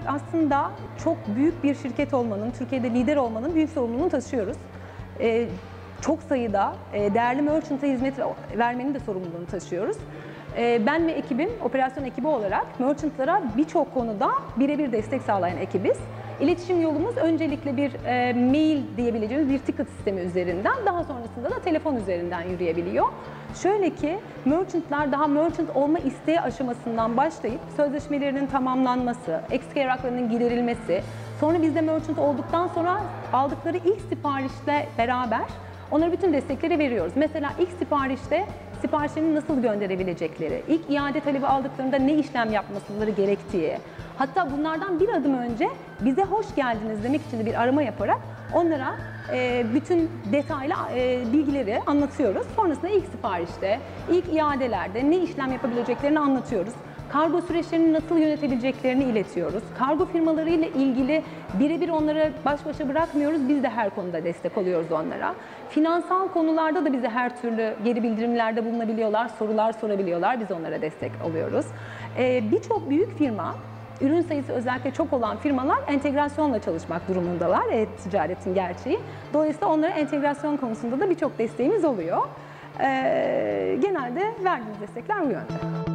aslında çok büyük bir şirket olmanın, Türkiye'de lider olmanın büyük sorumluluğunu taşıyoruz. Çok sayıda değerli merchant'a hizmet vermenin de sorumluluğunu taşıyoruz. Ben ve ekibim, operasyon ekibi olarak merchant'lara birçok konuda birebir destek sağlayan ekibiz. İletişim yolumuz öncelikle bir mail diyebileceğimiz bir ticket sistemi üzerinden, daha sonrasında da telefon üzerinden yürüyebiliyor. Şöyle ki, merchant'lar daha merchant olma isteği aşamasından başlayıp sözleşmelerinin tamamlanması, eksik evraklarının giderilmesi, sonra bizde merchant olduktan sonra aldıkları ilk siparişle beraber onlara bütün destekleri veriyoruz. Mesela ilk siparişte siparişlerini nasıl gönderebilecekleri, ilk iade talebi aldıklarında ne işlem yapmaları gerektiği, hatta bunlardan bir adım önce bize hoş geldiniz demek için de bir arama yaparak onlara bütün detaylı bilgileri anlatıyoruz. Sonrasında ilk siparişte, ilk iadelerde ne işlem yapabileceklerini anlatıyoruz. Kargo süreçlerini nasıl yönetebileceklerini iletiyoruz. Kargo firmalarıyla ilgili birebir onları baş başa bırakmıyoruz. Biz de her konuda destek oluyoruz onlara. Finansal konularda da bize her türlü geri bildirimlerde bulunabiliyorlar, sorular sorabiliyorlar. Biz onlara destek oluyoruz. Birçok büyük firma, ürün sayısı özellikle çok olan firmalar entegrasyonla çalışmak durumundalar. Ticaretin gerçeği. Dolayısıyla onlara entegrasyon konusunda da birçok desteğimiz oluyor. Genelde verdiğimiz destekler bu yönde.